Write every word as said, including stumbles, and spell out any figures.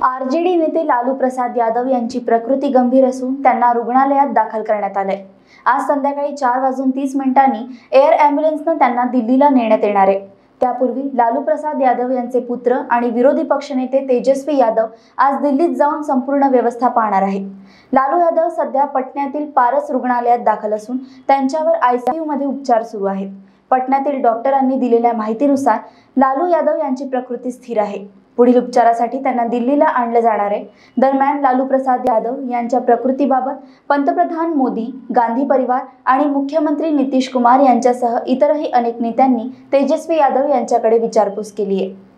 RJD नेते लालू प्रसाद यादव यांची प्रकृती गंभीर असून त्यांना रुग्णालयात दाखल करण्यात आले। आज संध्याकाळी चार वाजून तीस मिनिटांनी एअर ॲम्ब्युलन्सने त्यांना दिल्लीला नेण्यात येणार आहे। त्यापूर्वी लालू प्रसाद यादव यांचे पुत्र आणि विरोधी पक्षनेते तेजस्वी यादव आज दिल्लीत जाऊन संपूर्ण व्यवस्था पाहणार आहेत। लालू यादव सध्या पटण्यातील पारस रुग्णालयात दाखल असून त्यांच्यावर आयसीयू मध्ये उपचार सुरू आहेत। पटण्यातील डॉक्टरांनी दिलेल्या माहितीनुसार लालू यादव यांची प्रकृती स्थिर आहे। पुढील उपचारासाठी त्यांना दिल्लीला आणले जाणार आहे। दरम्यान लालू प्रसाद यादव यांच्या प्रकृतीबाबत पंतप्रधान मोदी, गांधी परिवार आणि मुख्यमंत्री नितीश कुमार यांच्यासह इतरही अनेक नेत्यांनी तेजस्वी यादव यांच्याकडे विचारपूस केली आहे।